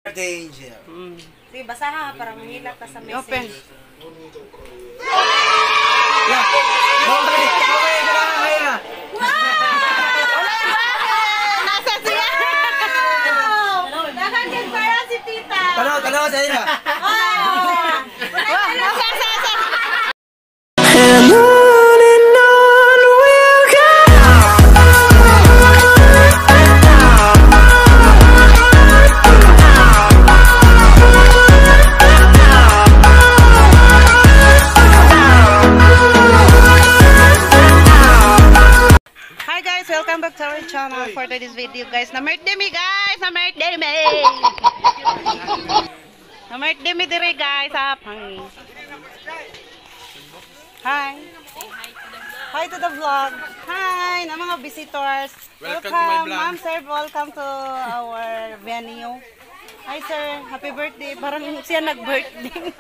Danger. Sige, basa ha, para mahilak ka sa message. Open. Nasa siya! Nakagad para si tita! Tanaw sa ina. Welcome back to our channel for today's video, guys. Na-birthday me, guys! Na-birthday me! Na-birthday me dire, guys. Hi! Hi to the vlog. Hi na mga visitors. Welcome to my vlog. Ma'am, sir. Welcome to our venue. Hi, sir. Happy birthday. Parang siya nag-birthday.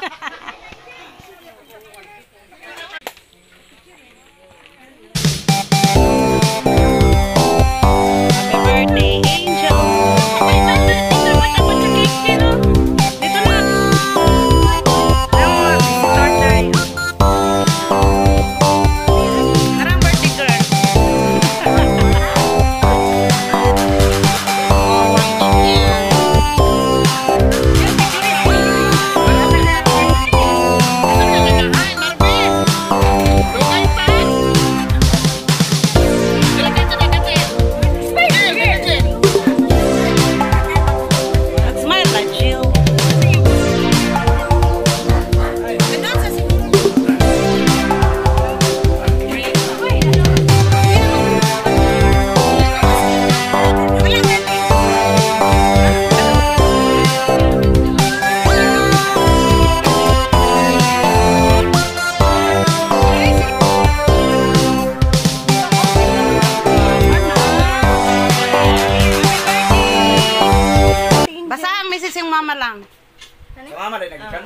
Mama lang. Mama rin nagkan?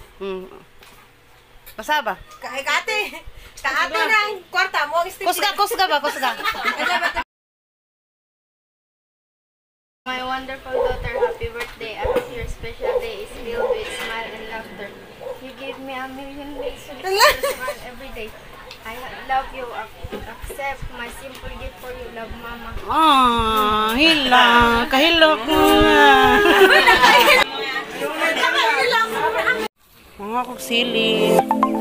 Basa ba? Kate ng kwarta mo. Kusga ba? My wonderful daughter, happy birthday. I hope your special day is filled with smile and laughter. You give me a million ways to smile every day. I love you. Accept my simple gift for you, love, Mama. Hila. Kahilo ko nga. Mga kuksili.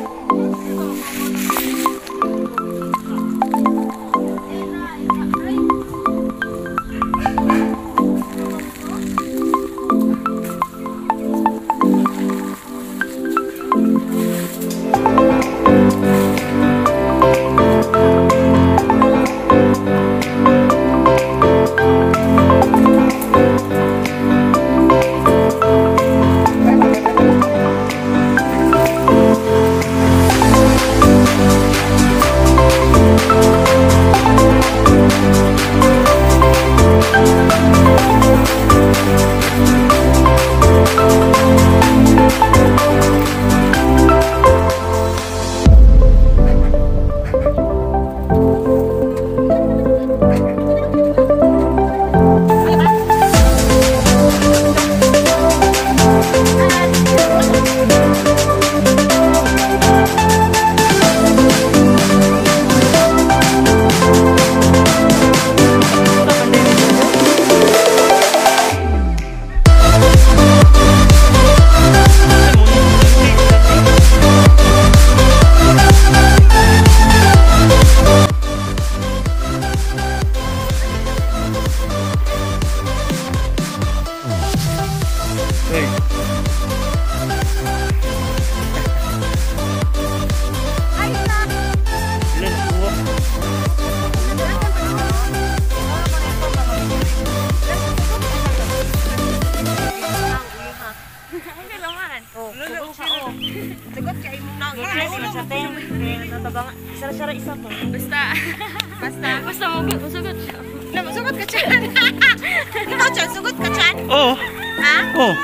Basta sugot siya. Sugot ka dyan. Ikaw dyan, sugot ka dyan. Oo. Ha? Oo.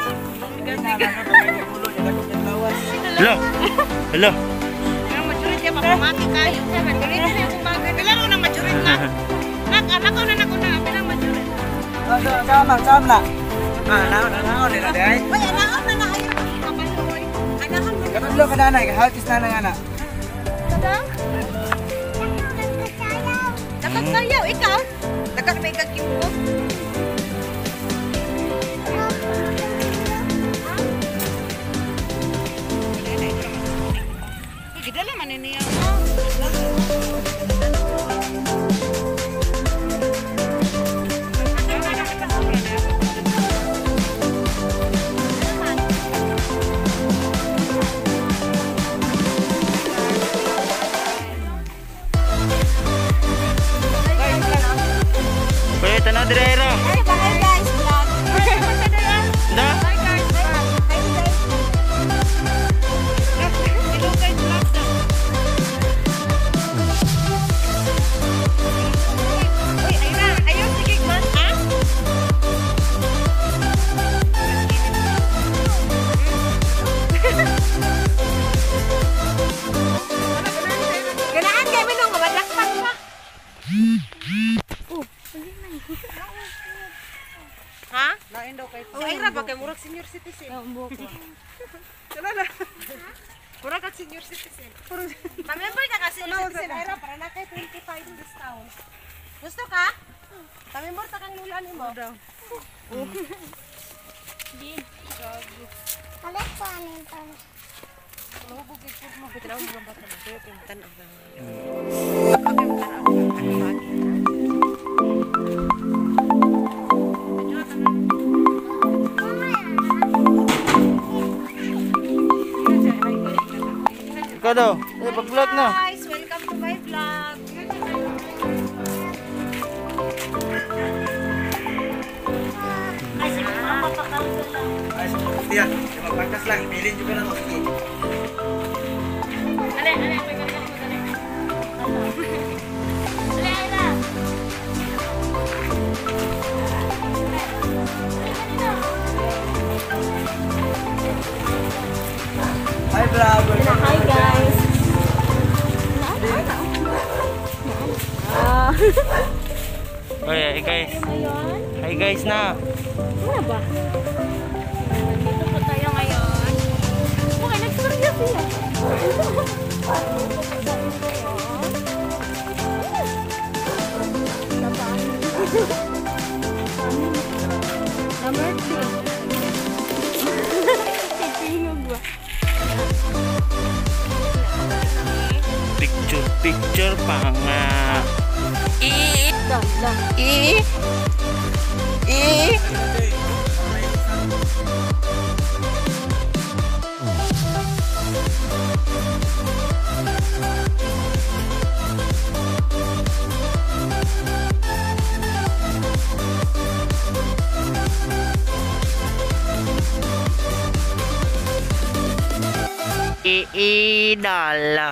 Hello. Ang majurit niya, makamaki kayo. Majurit niya kung bagay. Kailan ko nang majurit na? Nakaw na. Bilang majurit. Sama na. Naon nila day. Uy, anaon na na ayaw kapaloy. Anahan mo. Katudlo ka nanay, haltis na nang ana. Kadang? Dapat sayaw, ikaw. Dapat may kagimbo. Gidala man niya. Pwede tanong direro. Hey, bye guys, vlog. Da? Bye guys, vlog. Hi guys. Hello guys, vlog daw. Uy, Ira, ayaw sige man, ha? Ganaan kami nung mabadakpan pa. Ha? Lain daw kay Oh, Ira, bakit murag senior citizen? Sala na. Murag kag senior citizen. Mamember ka ka senior citizen, Ira, para na kay 25 discount. Gusto ka? Mamember ta kang lulan nimo. Daw. Balik po anin pa. Lubog ikot mo bitraw mo ba tan pero tan-aw lang. Ikaw daw. Pag-vlog na. Guys, welcome to my vlog. Kasi mapapakawin lang. Ay, yan. Magpangkas lang, ipilin juga na maski. Hi vlog. Hi guys. Oy, guys. Hi guys na. Ano ba? Dito po tayo ngayon. Okay, nagsurya siya. Number 2. Pipinog ba? Picture pa nga. Idala.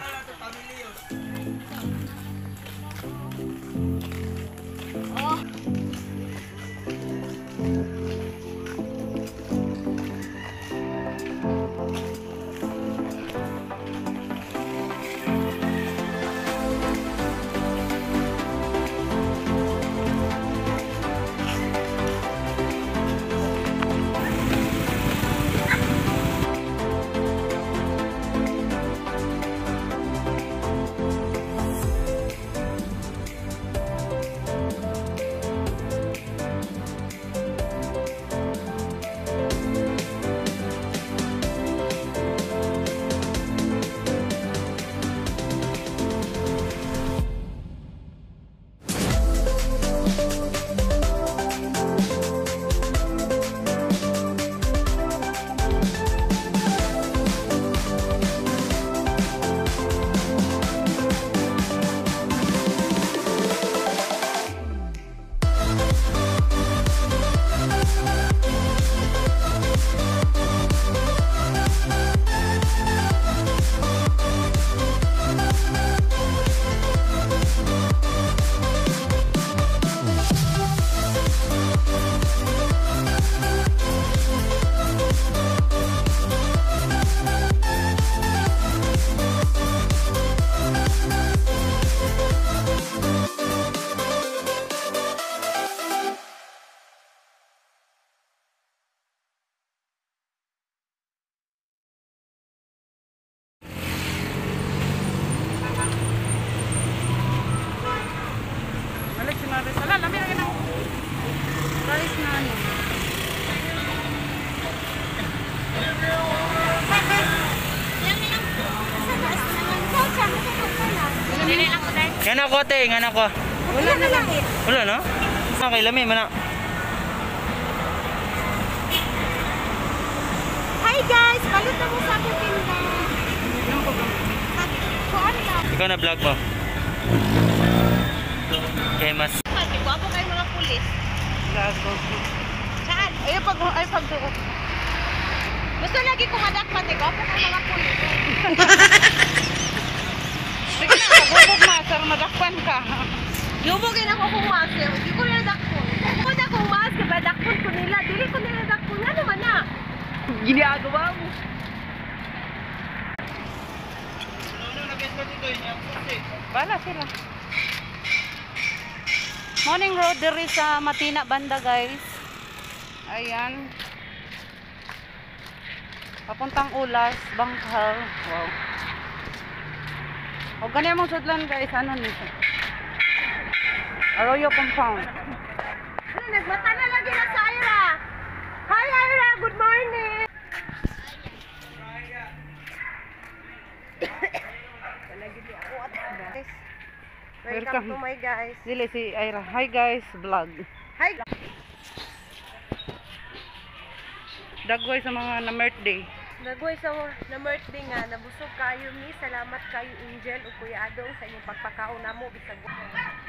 Anak ko, te, anak ko. Wala na lang eh. Wala na? Okay, lami, mana. Hi guys! Balut na mo sa aking tinda. Kuan lang. Ikaw na vlog mo. Okay, mas. Gwapo kayo mga pulis. Saan? Ay, pag Gusto lagi ko madakpan eh. Gwapo kayo mga pulis. sige na, bubog master, madakpan ka. Yubogin ako kung master. Hindi ko nila dakpon. Kung na kung master, ba dakpon ko nila. Dili ko nila dakpon. Nga naman na. Ginagawa mo. Bala sila. Morning road diri sa Matina banda, guys. Ayan. Papuntang Ulas, Bangkal. Wow. O ganyan mong sudlan, guys. Ano nito? Arroyo Compound. Nagmata na lagi na sa Ira. Hi Ira, good morning. Welcome to my guys. Dili si Ira. Hi guys, vlog. Hi. Dagway sa mga na birthday. Nagway sa na birthday nga, nabusog kayo mi. Salamat kayo Angel o Kuya Adong sa inyong pagpakaon namo bisag